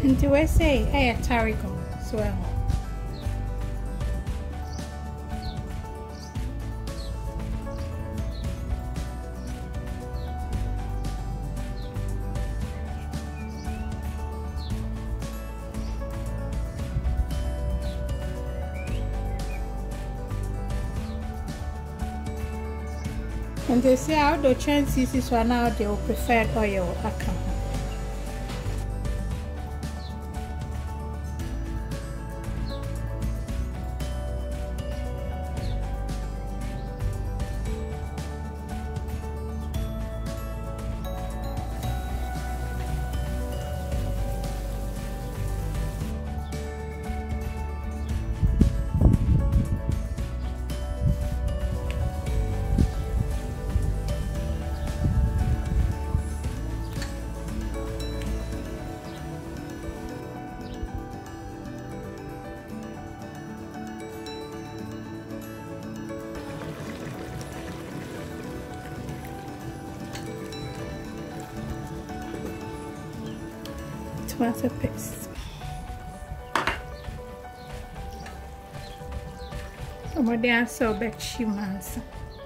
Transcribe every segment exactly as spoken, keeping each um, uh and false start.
Nti we say eh tariko so eh. And they say how the chances is one now they will prefer oil account. Tomato paste. Como de asa o bechi masa.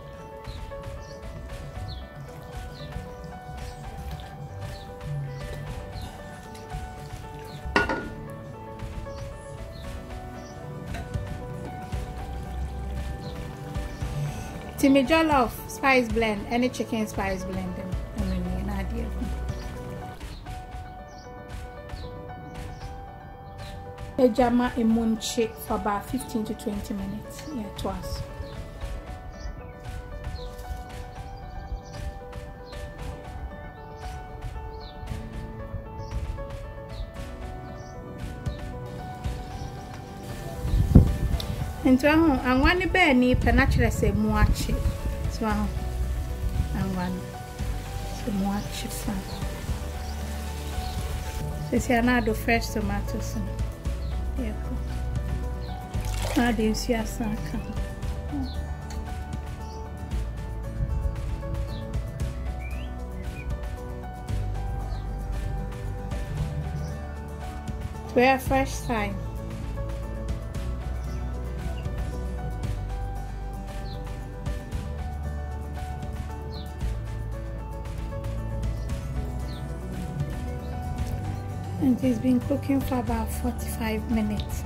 Timmy jollof spice blend, any chicken spice blend. Ejama emunche for about fifteen to twenty minutes. Yeah, twice. And so I'm one bear ni penachre say muachi. So I'm one. So muachi son. So see another fresh tomatoes. Yeah, now do you see a snack? We're first time. And it's been cooking for about forty-five minutes.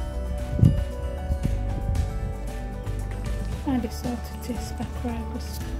And the salt to taste like rice.